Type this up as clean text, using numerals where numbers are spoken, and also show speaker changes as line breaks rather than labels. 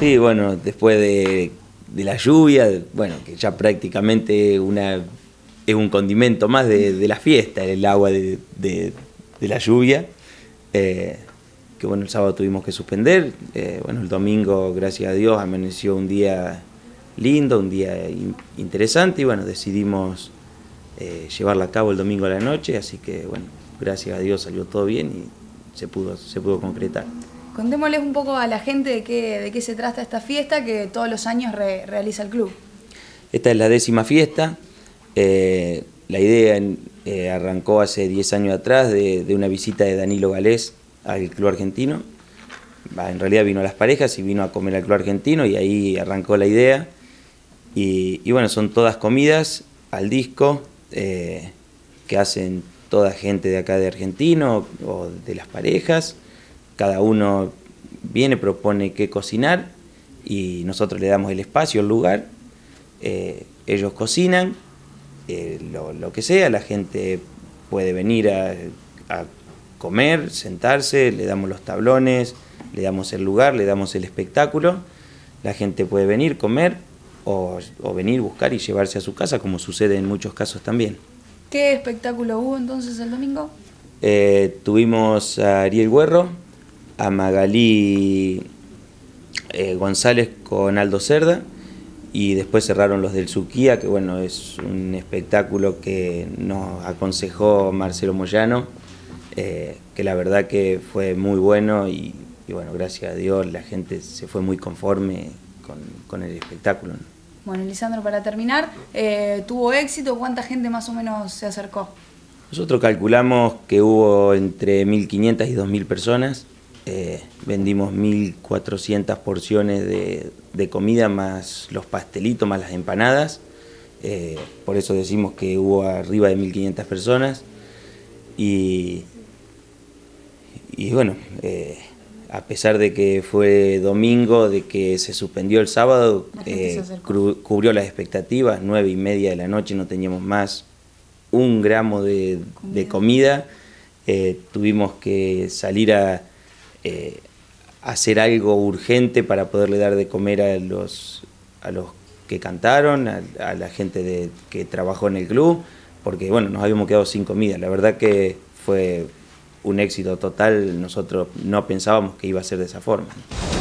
Sí, bueno, después de la lluvia, bueno, que ya prácticamente es un condimento más de la fiesta, el agua de la lluvia. Que bueno, el sábado tuvimos que suspender. Bueno, el domingo, gracias a Dios, amaneció un día lindo, un día interesante y bueno, decidimos llevarla a cabo el domingo a la noche, así que bueno, gracias a Dios salió todo bien y se pudo concretar.
Contémosles un poco a la gente de qué se trata esta fiesta que todos los años realiza el club.
Esta es la 10ª fiesta. La idea arrancó hace 10 años atrás de una visita de Danilo Galés al club argentino. En realidad vino a las parejas y vino a comer al club argentino y ahí arrancó la idea. Y bueno, son todas comidas al disco que hacen toda gente de acá de Argentino o de las parejas. Cada uno viene, propone qué cocinar y nosotros le damos el espacio, el lugar. Ellos cocinan lo que sea, la gente puede venir a comer, sentarse, le damos los tablones, le damos el lugar, le damos el espectáculo. La gente puede venir, comer o venir, buscar y llevarse a su casa, como sucede en muchos casos también.
¿Qué espectáculo hubo entonces el domingo?
Tuvimos a Ariel Guerro, a Magalí González con Aldo Cerda y después cerraron los del Suquía, que bueno, es un espectáculo que nos aconsejó Marcelo Moyano, que la verdad que fue muy bueno y bueno, gracias a Dios la gente se fue muy conforme con el espectáculo, ¿no?
Bueno, Lisandro, para terminar, ¿tuvo éxito? ¿Cuánta gente más o menos se acercó?
Nosotros calculamos que hubo entre 1.500 y 2.000 personas. Vendimos 1.400 porciones de comida más los pastelitos, más las empanadas. Por eso decimos que hubo arriba de 1.500 personas. Y bueno, a pesar de que fue domingo, de que se suspendió el sábado, cubrió las expectativas. 9:30 de la noche no teníamos más 1 gramo de comida. Tuvimos que salir a hacer algo urgente para poderle dar de comer a los que cantaron, a la gente que trabajó en el club, porque bueno, nos habíamos quedado sin comida. La verdad que fue un éxito total, nosotros no pensábamos que iba a ser de esa forma.